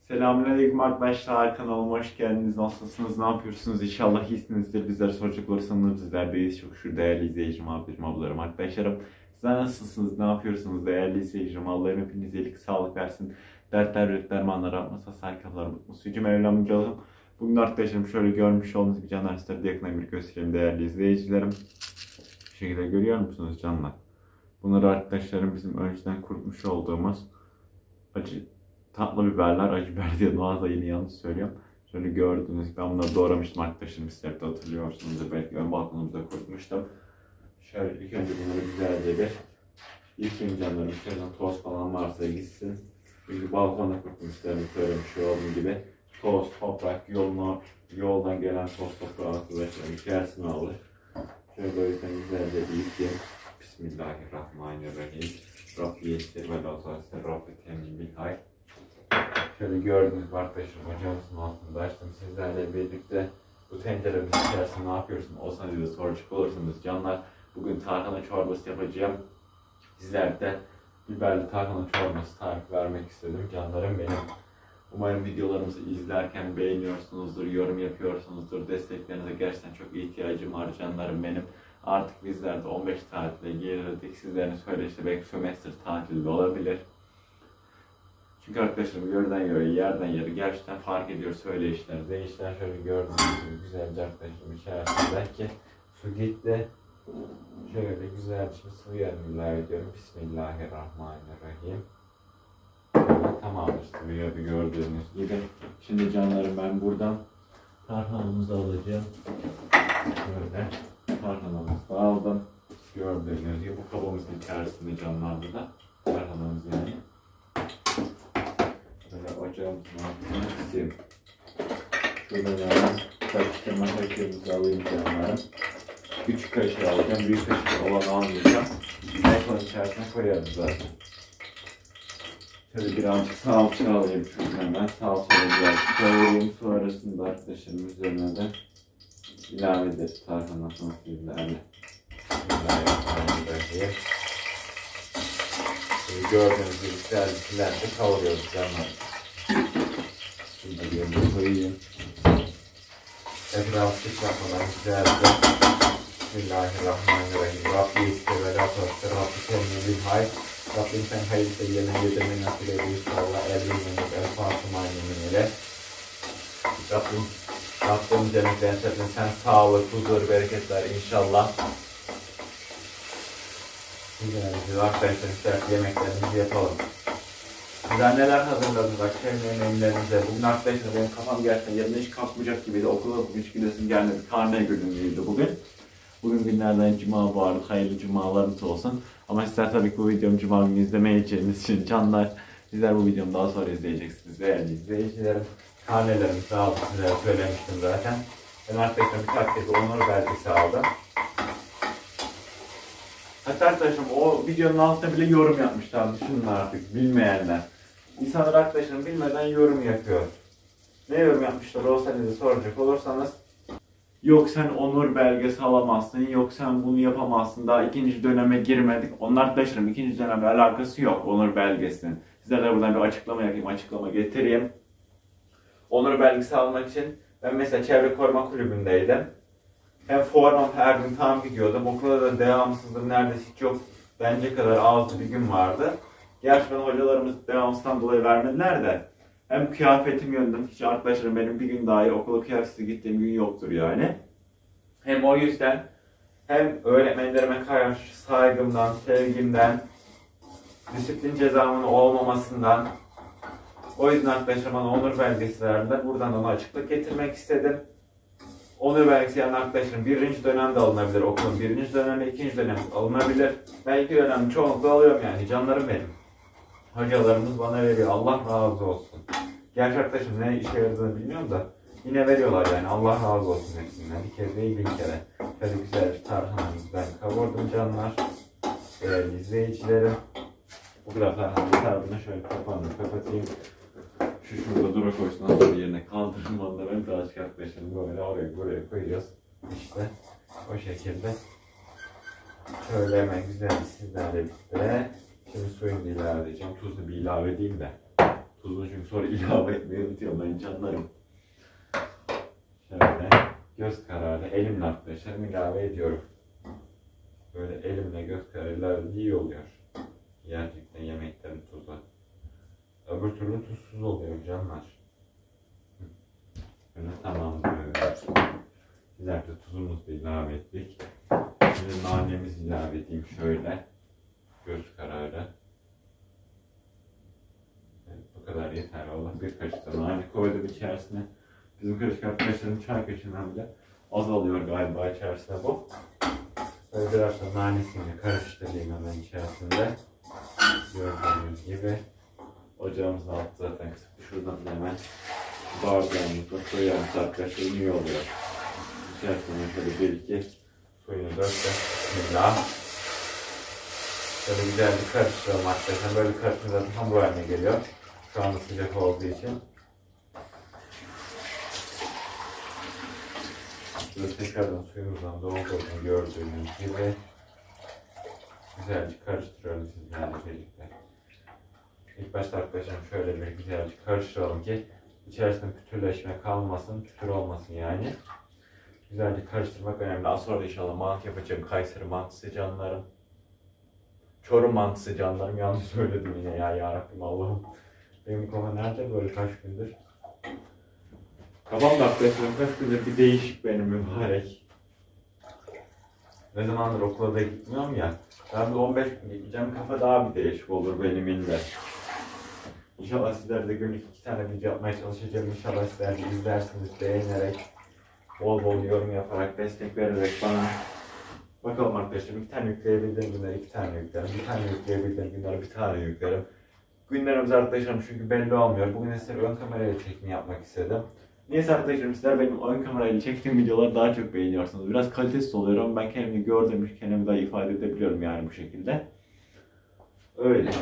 Selamünaleyküm arkadaşlar, kanalıma hoş geldiniz. Nasılsınız, ne yapıyorsunuz? İnşallah iyisinizdir. Bizlere soracak olursanız bizlerdeyiz. Çok şükür değerli izleyicim, ablarım, arkadaşlarım. Sizler nasılsınız, ne yapıyorsunuz değerli izleyicim? Allah'ım hepinize iyilik, sağlık versin. Dertler, dermanlar atmasa, saykalar, mutlu suyucu Mevlam canım. Bugün arkadaşlarım şöyle görmüş olduğunuz bir canlar ister diye yakından bir göstereyim değerli izleyicilerim. Bu şekilde görüyor musunuz canlar? Bunları arkadaşlarım bizim önceden kurutmuş olduğumuz tatlı biberler, acı biber diye Noaz'da yine yanlış söylüyorum. Şöyle gördüğünüz gibi ben bunları doğramıştım arkadaşlarım, sizler de hatırlıyorsunuz. Belki ön balkonumuzda kurutmuştum. Şöyle ilk önce bunları güzelce bir yıkayayım canlarım. İçeriden toz falan varsa gitsin. Çünkü balkonda kurutmuşlarımı söylemiş olduğum gibi. Toz, toprak, yoldan gelen toz toprağı arkadaşlarım içerisine alır. Şöyle o yüzden güzelce bir yıkayayım. Bismillahirrahmanirrahim. Rabbi yesir ve la tasir, Rabbi temin bil hayr. Şöyle gördüğünüz gibi arkadaşlarım ocağımızın altında açtım sizlerle birlikte. Bu tencerenin içerisinde ne yapıyorsun olsanız diye soracak olursanız canlar, bugün tarhana çorbası yapacağım. Sizler de biberli tarhana çorbası tarifi vermek istedim canlarım benim. Umarım videolarımızı izlerken beğeniyorsunuzdur, yorum yapıyorsunuzdur. Desteklerinize gerçekten çok ihtiyacım var canlarım benim. Artık bizler de 15 tatile girdik. Sizlerin söyleşi belki sömestr tatili de olabilir. Çünkü arkadaşlarım yerden yere gerçekten fark ediyor söyleyişler, değişler. Şöyle gördüğünüz gibi güzelce arkadaşlarım içerisindeki su gitti. Şöyle güzelce sıvı yarım ilave ediyorum. Bismillahirrahmanirrahim. Böyle tamamdır, sıvı yarı gördüğünüz gibi. Şimdi canlarım ben buradan tarhanamızı alacağım. Şöyle tarhanamızı aldım. Gördüğünüz gibi bu kabımızın içerisinde canlardı da tarhanamız yani. Böyle ocağımızın altına kısayım. Şurada yani karıştırma kaşığımızı alayım canlarım. Küçük kaşığı alacağım, büyük kaşığı olan almayacağım. Ekranın içerisine koyarız zaten. Şöyle birazcık salça alayım şuradan hemen. Salçayı birazcık koyayım. Sonrasında arkadaşlarım üzerine de ilave ederiz tarhanasını sizlerle. Bismillahirrahmanirrahim. Gördüğünüz gibi güzelliklerle kavuruyoruz canlar. Şunu da yerine koyayım. Etrafı sıçratmadan güzelce. Bismillahirrahmanirrahim. Rabbi ister ve la tasir, Rabbi temin bil hayr. Rabbim sen hayırlısı yerine yedirmeyi nasip eyle inşallah. Elbirmenlik, el-Fatıma ile. Rabbim cennet sen sağlık, huzur, bereketler inşallah. Güzel arkadaşlar, isterse yemeklerimizi yapalım. Sizler neler hazırladınız akşam yemeğlerinize? Bugün arkadaşlar benim kafam gerçekten yerine hiç kalkmayacak gibiydi. Okula bugün hiç gidesim gelmedi. Karne günüydü bugün. Bugün günlerden cuma vardı. Hayırlı cumalarınız olsun. Ama sizler tabii ki bu videomu cuma günü izlemeyeceğiniz için canlar, sizler bu videomu daha sonra izleyeceksiniz değerli izleyicilerim. Karnelerimi sağ olsun, sizlere söylemiştim zaten. Ben arkadaşlar birkaç kez onur belgesi aldım. Hatta arkadaşlarım o videonun altına bile yorum yapmışlar. Düşünün artık bilmeyenler. İnsanlar arkadaşlarım bilmeden yorum yapıyor. Ne yorum yapmışlar olsanız soracak olursanız. Yok sen onur belgesi alamazsın, yok sen bunu yapamazsın, daha ikinci döneme girmedik. Onlar arkadaşlarım ikinci dönemle alakası yok onur belgesinin. Sizlerle buradan bir açıklama yapayım, açıklama getireyim. Onur belgesi almak için ben mesela Çevre Koruma Kulübü'ndeydim. Hem formam her gün tam gidiyordum. Okula da devamsızlığım neredeyse hiç yok. Bence kadar azdı bir gün vardı. Gerçekten hocalarımız devamsızdan dolayı vermediler de. Hem kıyafetim yönden hiç arkadaşlarım benim bir gün dahi okula kıyafetsiz gittiğim gün yoktur yani. Hem o yüzden hem öğretmenlerime karşı saygımdan, sevgimden, disiplin cezamın olmamasından, o yüzden arkadaşlar bana onur belgesi verdiler. Buradan ona açıklık getirmek istedim. Onur belgesi yani arkadaşlarım birinci dönemde alınabilir. Okulun birinci dönemi, ikinci dönemi alınabilir. Ben iki dönem çoğunlukla alıyorum yani canlarım benim. Hocalarımız bana veriyor. Allah razı olsun. Gerçi arkadaşım ne işe yaradığını bilmiyorum da yine veriyorlar yani. Allah razı olsun hepsinden. Bir kere değil bin kere. Şöyle güzel bir tarhanamızı ben kavurdum canlar. Değerli izleyicilerim. Bu kadar tarhanamı şöyle kapağını kapatayım. Şu şurada dura koysun sonra yerine kaldırım onda ben birazcık arkadaşlarım böyle oraya buraya koyuyoruz. İşte o şekilde. Şöyle hemen güzel sizlerle birlikte. Şimdi suyunu ilave edeceğim. Tuzunu bir ilave edeyim de. Tuzunu çünkü sonra ilave etmeyi unutuyorum ben canlarım. Şöyle göz kararı elimle arkadaşlar ilave ediyorum. Böyle elimle göz kararıyla iyi oluyor. Gerçekten yemeklerin tuzu. Öbür türlü tuzsuz oluyor canlar. Böyle tamamdır. Güzelce tuzumuzu da ilave ettik. Şimdi nanemizi ilave edeyim şöyle. Göz kararı. Evet, bu kadar yeter. Allah bir kaşık da nane koydum içerisine. Bizim karışık arkadaşlarım çay kaşığından bile azalıyor galiba içerisine bu. Böyle biraz da nanesini karıştırayım hemen içerisinde. Gördüğünüz gibi. Ocağımızın altı zaten kısık. Şuradan da hemen bardağımızla koyarız arkadaşlar. İyi oluyor. İçerisine şöyle bir iki suyunu döktüm. Bismillah. Şöyle güzel bir karıştıralım arkadaşlar. Böyle karıştırınca zaten hamur haline geliyor. Şu anda sıcak olduğu için. Böyle tekrardan suyumuzdan doldurduğunu gördüğünüz gibi güzelce karıştırıyorum sizlerle birlikte. İlk başta arkadaşlar şöyle bir güzelce karıştıralım ki içerisinde pütürleşme kalmasın, pütür olmasın yani. Güzelce karıştırmak önemli. Az sonra inşallah mantı yapacağım. Kayseri mantısı canlarım. Çorum mantısı canlarım. Yanlış söyledim yine ya yarabbim Allah'ım. Benim kafam nerede böyle kaç gündür? Kafam da arkadaşlarım kaç gündür bir değişik benim mübarek. Ne zamandır okula da gitmiyorum ya. Ben de 15 gün gideceğim. Kafa daha bir değişik olur benim inde. İnşallah sizler de günlük 2 tane video yapmaya çalışacağım. İnşallah sizler de izlersiniz beğenerek. Bol bol yorum yaparak, destek vererek bana. Bakalım arkadaşlar 2 tane yükleyebildiğim günler 2 tane yüklerim. Bir tane yükleyebildiğim günler bir tane yüklerim. Günlerimiz arkadaşlarım çünkü belli olmuyor. Bugün sizlere ön kamerayla çekimi yapmak istedim. Neyse arkadaşlarım sizler benim ön kamerayla çektiğim videoları daha çok beğeniyorsunuz. Biraz kalitesiz oluyor ama ben kendimi gördüğüm kendimi daha ifade edebiliyorum yani bu şekilde. Öyle.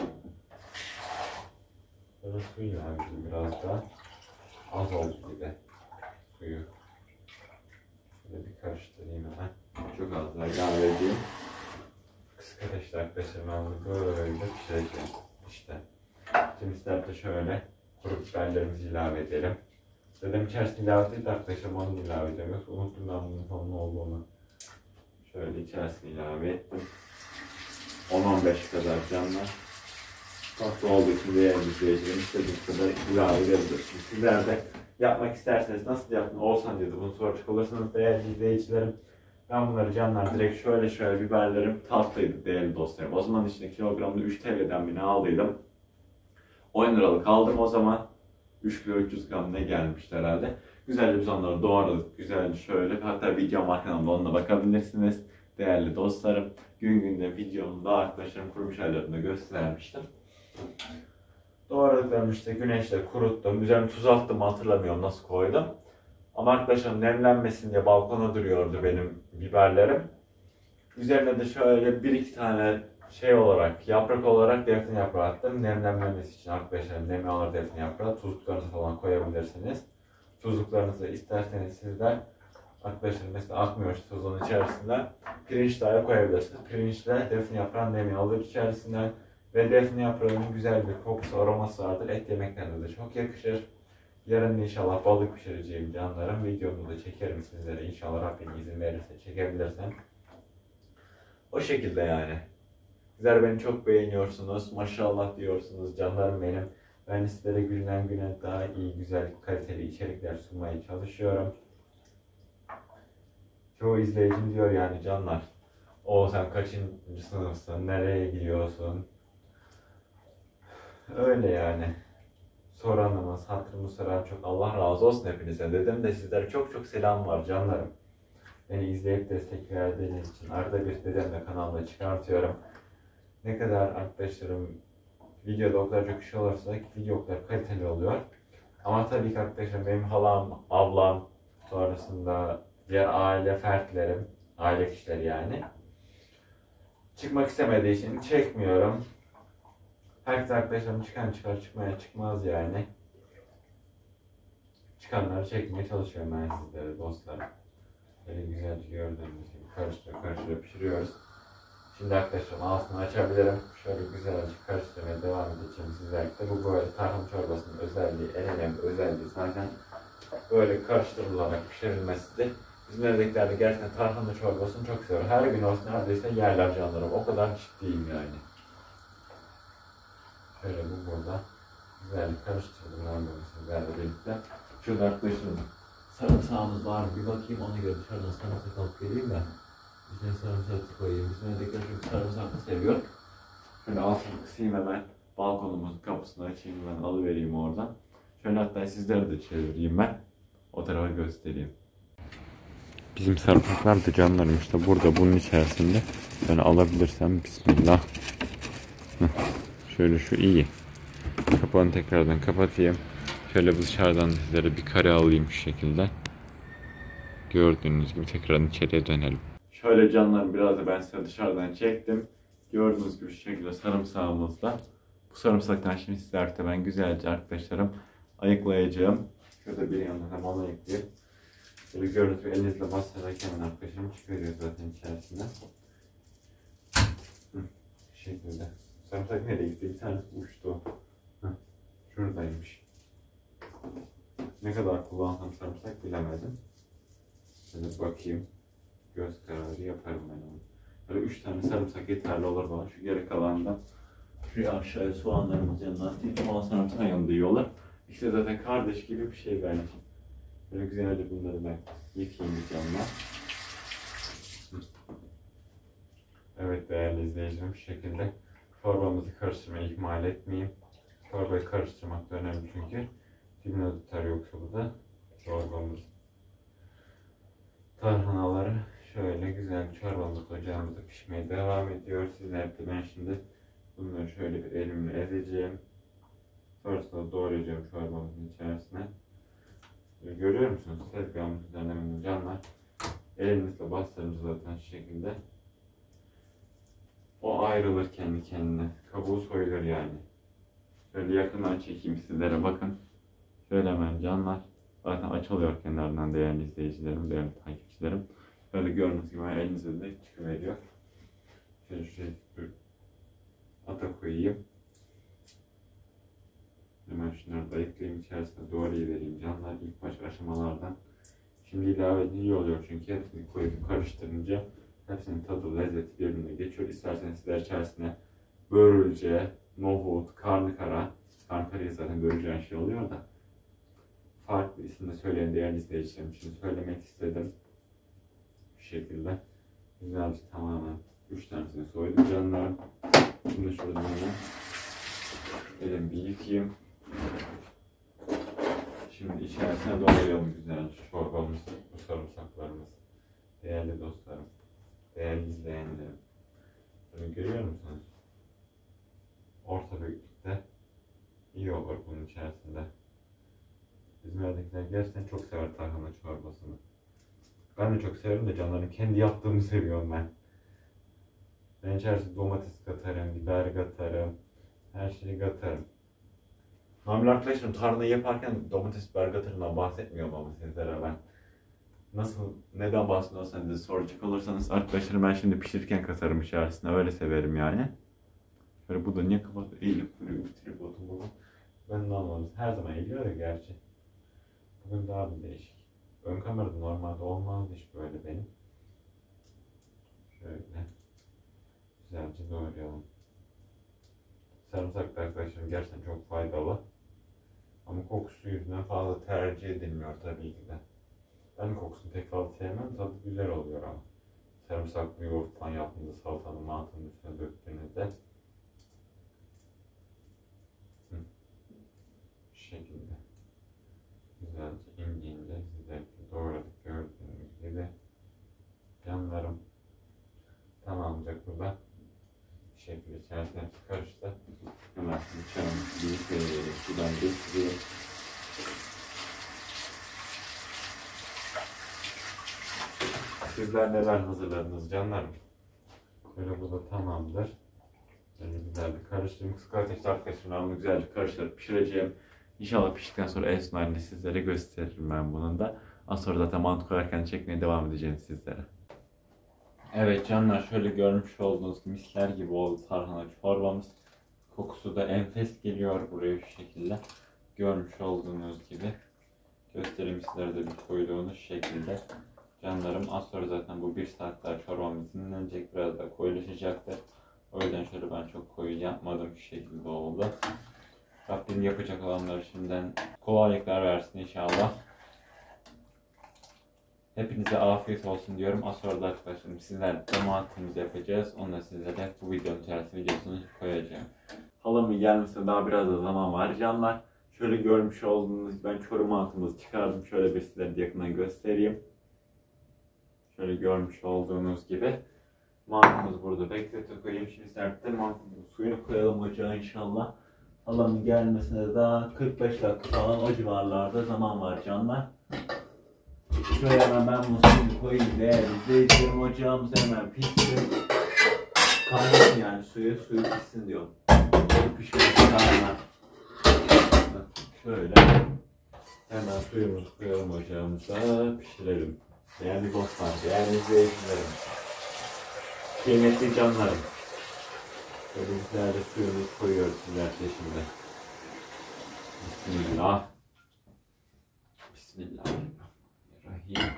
Böyle suyu yani biraz da az oldu gibi suyu. Şöyle bir karıştırayım hemen. Çok az daha ilave edeyim. Kısık ateşte arkadaşlar ben bunu böyle pişireceğim. İşte. Şimdi sizler de şöyle kuru biberlerimizi ilave edelim. Dedim içerisine ilave edeyim arkadaşlar onu ilave edeceğim. Yoksa unuttum ben bunun sonun olduğunu. Şöyle içerisine ilave ettim. 10-15 kadar canlar. Tatlı olduğu için değerli izleyicilerim istediğiniz kadar ilave edebilirsiniz. Sizler de yapmak isterseniz nasıl yapın olsan diye bunu soracak olursanız değerli izleyicilerim. Ben bunları canlar direkt şöyle biberlerim tatlıydı değerli dostlarım. O zaman içinde kilogramda 3 TL'den bile aldıydım. 10 liralık aldım o zaman. 3 kilo 300 gram ne gelmişti herhalde. Güzelce biz onları doğradık. Güzelce şöyle. Hatta videom var kanalımda onunla bakabilirsiniz. Değerli dostlarım. Gün günde videomda arkadaşlarım kurumuş hallerini göstermiştim. Doğradıklarımı işte güneşte kuruttum. Üzerine tuz attım hatırlamıyorum nasıl koydum. Ama arkadaşlar nemlenmesin diye balkona duruyordu benim biberlerim. Üzerine de şöyle 1-2 tane yaprak olarak defne yaprağı attım. Nemlenmemesi için arkadaşlar nemi alır defne yaprağı. Tuzluklarınızı falan koyabilirsiniz. Tuzluklarınızı isterseniz sizler arkadaşlar mesela akmıyor tuzun içerisinden pirinç dahi koyabilirsiniz. Pirinçle defne yaprağı nemi alır içerisinden. Ve defne yaprağının güzel bir kokusu, aroması vardır. Et yemeklerine de çok yakışır. Yarın inşallah balık pişireceğim canlarım. Videomu da çekerim sizlere. İnşallah Rabbim izin verirse çekebilirsem. O şekilde yani. Sizler beni çok beğeniyorsunuz. Maşallah diyorsunuz canlarım benim. Ben sizlere günden güne daha iyi, güzel, kaliteli içerikler sunmaya çalışıyorum. Çoğu izleyicim diyor yani canlar. O sen kaçıncı sınıfsın? Nereye gidiyorsun? Öyle yani. Soranımız, hatırımı soran çok Allah razı olsun hepinize. Dedim de sizlere çok selam var canlarım. Beni izleyip destek verdiğiniz için arada bir dedemle kanalda çıkartıyorum. Ne kadar arkadaşlarım videoda o kadar çok kişi olursa video o kadar kaliteli oluyor. Ama tabii ki arkadaşlar benim halam, ablam, sonrasında diğer aile fertlerim, aile kişileri yani. Çıkmak istemediği için çekmiyorum. Herkes arkadaşlarım çıkan çıkar, çıkmaya çıkmaz yani. Çıkanları çekmeye çalışıyorum ben sizlere dostlarım. Böyle güzelce gördüğünüz gibi karıştıra pişiriyoruz. Şimdi arkadaşlar ağzını açabilirim. Şöyle güzelce karıştırmaya devam edeceğim sizlerle. Bu böyle tarhana çorbasının özelliği, en önemli özelliği zaten böyle karıştırılarak pişirilmesidir. Bizim evdekilerde gerçekten tarhana çorbasını çok seviyor. Her gün olsun neredeyse yerler canlarım. O kadar ciddiyim yani. Şöyle bu burada. Güzel karıştırdım ben bunu sizlerle birlikte. Şurada arkadaşlarım sarımsağımız var mı? Bir bakayım, ona göre dışarıdan sarımsak alıp geleyim de. İçine sarımsak koyayım. Bizim evdekiler çünkü sarımsaklı seviyor. Şöyle altını kısayım hemen. Balkonumuzun kapısını açayım, ben alıvereyim oradan. Şöyle hatta sizlere de çevireyim ben. O tarafa göstereyim. Bizim sarımsaklar da canlarım işte burada, bunun içerisinde. Ben alabilirsem bismillah. Şöyle şu iyi. Kapağını tekrardan kapatayım. Şöyle dışarıdan sizlere bir kare alayım şu şekilde. Gördüğünüz gibi tekrardan içeriye dönelim. Şöyle canlarım biraz da ben size dışarıdan çektim. Gördüğünüz gibi şu şekilde sarımsağımızda. Bu sarımsaktan şimdi sizlerle ben güzelce arkadaşlarım ayıklayacağım. Şurada bir yandan hem onu ayıklayayım. Böyle gördüğünüz gibi elinizle bastırarak hemen arkadaşlarım çıkarıyor zaten içerisinde. Bu şekilde. Sarımsak nereye gitti? Bir tanesi uçtu. Şuradaymış. Ne kadar kullansam sarımsak bilemedim. Şöyle bakayım. Göz kararı yaparım ben onu. Böyle 3 tane sarımsak yeterli olur bana. Şu geri kalandan şuraya aşağıya soğanlarımız yanına atayım. Soğan sarımsak yanında yiyorlar. İkisi zaten kardeş gibi bir şey bence. Böyle güzelce bunları ben yıkayayım bir camla. Evet değerli izleyicilerim, şu şekilde çorbamızı karıştırmayı ihmal etmeyeyim. Çorbayı karıştırmak da önemli çünkü dibine tutar, yoksa bu da çorbamız. Tarhanaları şöyle güzel çorbamız ocağımızda pişmeye devam ediyor. Sizlerle ben şimdi bunları şöyle bir elimle ezeceğim. Sonrasında doğrayacağım çorbamızın içerisine. Görüyor musunuz? Tezgahımın üzerinde canlar. Elinizle bastırınca zaten şu şekilde o ayrılır kendi kendine. Kabuğu soyulur yani. Şöyle yakından çekeyim sizlere, bakın. Şöyle hemen canlar. Zaten açılıyor kenarından değerli izleyicilerim, değerli takipçilerim. Böyle gördüğünüz gibi elinizde de çıkıveriyor. Şöyle şuraya ata koyayım. Hemen şunları da ekleyeyim, içerisine doğrayıvereyim canlar ilk baş aşamalardan. Şimdi ilave edince iyi oluyor çünkü hepsini koyup karıştırınca hepsinin tadı, lezzeti birbirine geçiyor. İsterseniz sizler içerisine börülce, nohut, karnıkara, karnıkarayı zaten börüleceğin şey oluyor da farklı isimle söyleyen değerli izleyicilerim için söylemek istedim. Bu şekilde güzelce tamamen 3 tanesini soydum canlarım. Şimdi şuradan hemen elimi bir yıkayayım. Şimdi içerisine doğrayalım güzelce çorbamızı, bu sarımsaklarımızı. Değerli dostlarım, değerli izleyenlerim. Bunu görüyor musunuz? Orta büyüklükte iyi olur bunun içerisinde. Bizim evdekiler gerçekten çok sever tarhana çorbasını. Ben de çok severim de canlarım, kendi yaptığımı seviyorum ben. Ben içerisine domates katarım, biber katarım, her şeyi katarım. Normal arkadaşlarım tarhanayı yaparken domates biber katırından bahsetmiyorum ama sizlere ben. Nasıl, neden bahsediyorsanız diye soracak olursanız arkadaşlarım, ben şimdi pişirirken katarım içerisine, öyle severim yani. Böyle bu da niye kapat eğilip duruyor tripodum bugün. Ben de anlamadım. Her zaman eğiliyor ya gerçi. Bugün daha bir değişik. Ön kamerada normalde olmazdı hiç böyle benim. Şöyle güzelce doğrayalım. Sarımsak da arkadaşlarım gerçekten çok faydalı. Ama kokusu yüzünden fazla tercih edilmiyor tabii ki de. Ben kokusunu pek fazla sevmem, tadı güzel oluyor ama. Sarımsaklı yoğurt falan yaptığınızda salatanın mantının üstüne döktüğünüzde şu şekilde güzelce ince ince sizlerle doğradık, gördüğünüz gibi. Canlarım tamamlayacak burada. Bir şekilde içerisine hepsi karıştı. Hemen bıçağımızı büyük verelim. Sudan geçiriyor. Sizler neler hazırladınız canlarım? Böyle bu da tamamdır. Yani güzel bir karıştırdım. Kısık ateşte arkadaşlar onu güzelce karıştırıp pişireceğim. İnşallah piştikten sonra en son halini sizlere gösteririm ben bunun da. Az sonra zaten mantı koyarken çekmeye devam edeceğim sizlere. Evet canlar, şöyle görmüş olduğunuz misler gibi oldu tarhana çorbamız. Kokusu da enfes geliyor buraya şu şekilde. Görmüş olduğunuz gibi. Göstereyim sizlere de bir koyduğunuz şekilde. Canlarım, az sonra zaten bu 1 saat daha çorbamız dinlenecek. Biraz da koyulaşacaktır. O yüzden şöyle ben çok koyu yapmadım, şu şekilde oldu. Rabbim yapacak olanlar şimdiden kolaylıklar versin inşallah. Hepinize afiyet olsun diyorum. Az sonra da arkadaşlarım sizlerle domatesimizi yapacağız. Onu da sizlere bu videonun içerisinde videosunu koyacağım. Halamın gelmesine daha biraz da zaman var canlar. Şöyle görmüş olduğunuz ben çorum mantımızı çıkardım. Şöyle bir sizlere de yakından göstereyim. Şöyle görmüş olduğunuz gibi. Mantımızı burada bekletiyor koyayım. Şimdi serpte mantımızın suyunu koyalım ocağa inşallah. Halamın gelmesine daha 45 dakika falan o civarlarda zaman var canlar. Şöyle hemen ben bunu suyunu koyayım değerli izleyicilerim. Ocağımız hemen pişsin. Kaynasın yani suyu pişsin diyorum. Pişmesi kaynar. Şöyle hemen suyumuzu koyalım ocağımıza, pişirelim. Değerli dostlar, değerli izleyicilerim, kıymetli canlarım. Şöyle güzelce suyumuzu koyuyoruz sizler şimdi. Bismillah. Bismillahirrahmanirrahim.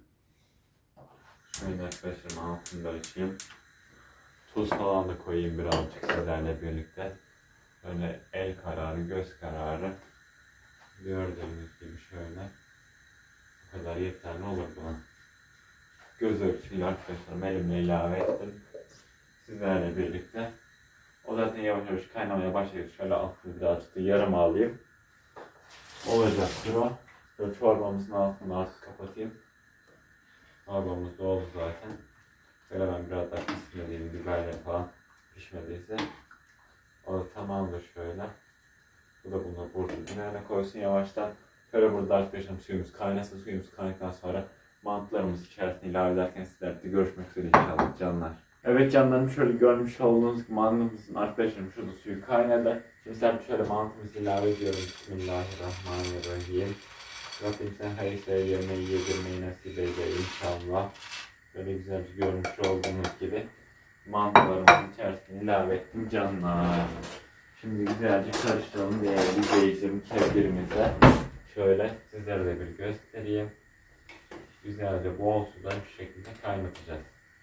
Şöyle arkadaşlarım altını da açayım. Tuz falan da koyayım birazcık sizlerle birlikte. Böyle el kararı, göz kararı. Gördüğünüz gibi şöyle. Bu kadar yeterli olur buna. Göz ölçüyle arkadaşlarım elimle ilave ettim. Sizlerle birlikte. O zaten yavaş yavaş kaynamaya başladı. Şöyle altını birazcık da yarım alayım. Olacaktır o. Şöyle çorbamızın altını artık kapatayım. Çorbamız da oldu zaten. Şöyle ben biraz daha pişmediğim biberle falan pişmediyse. O da tamamdır şöyle. Bu da bunu burada dinlerine koysun yavaştan. Şöyle burada arkadaşlarım suyumuz kaynasın. Suyumuz kaynadıktan sonra mantılarımız içerisine ilave ederken sizlerle de görüşmek üzere inşallah canlar. Evet canlarım, şöyle görmüş olduğunuz gibi mantımızın arkadaşlarım şurada suyu kaynadı. Şimdi sen şöyle mantımızı ilave ediyorum. Bismillahirrahmanirrahim. Rabbim sen her işleri yerine yedirmeyi nasip eder inşallah. Böyle güzelce görmüş olduğunuz gibi mantılarımızın içerisine ilave ettim canlar. Şimdi güzelce karıştıralım değerli izleyicilerim kevgirimize. Şöyle sizlere de bir göstereyim. Güzelce bol suda şu şekilde kaynatacağız.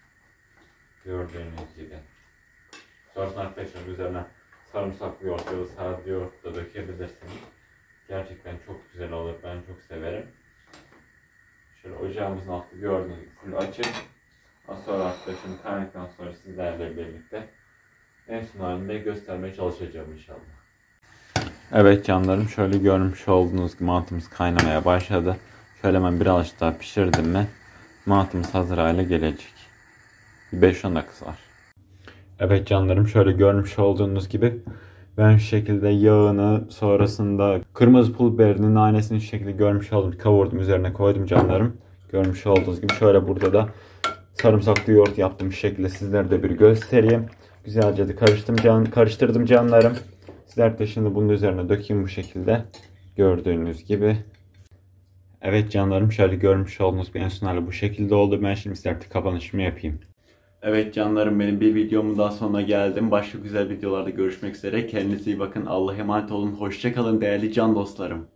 Gördüğünüz gibi. Sonrasında arkadaşlar üzerine sarımsaklı yoğurt ya da sade yoğurt da dökebilirsiniz. Gerçekten çok güzel olur. Ben çok severim. Şöyle ocağımızın altı gördüğünüz gibi full açık. Az sonra arkadaşım kaynadıktan sonra sizlerle birlikte en son halinde göstermeye çalışacağım inşallah. Evet canlarım, şöyle görmüş olduğunuz gibi mantımız kaynamaya başladı. Şöyle hemen biraz daha pişirdim mi mantımız hazır hale gelecek. 5-10 dakikası var. Evet canlarım, şöyle görmüş olduğunuz gibi ben şu şekilde yağını, sonrasında kırmızı pul biberini, nanesini şu şekilde görmüş oldum. Kavurdum, üzerine koydum canlarım. Görmüş olduğunuz gibi şöyle burada da sarımsaklı yoğurt yaptım şu şekilde sizlere de bir göstereyim. Güzelce de karıştırdım canlarım. Sizler de şimdi bunun üzerine dökeyim bu şekilde. Gördüğünüz gibi. Evet canlarım, şöyle görmüş olduğunuz gibi en son hali bu şekilde oldu. Ben şimdi sizlere kapanışımı yapayım. Evet canlarım, benim bir videomun daha sonuna geldim. Başka güzel videolarda görüşmek üzere. Kendinize iyi bakın. Allah'a emanet olun. Hoşça kalın değerli can dostlarım.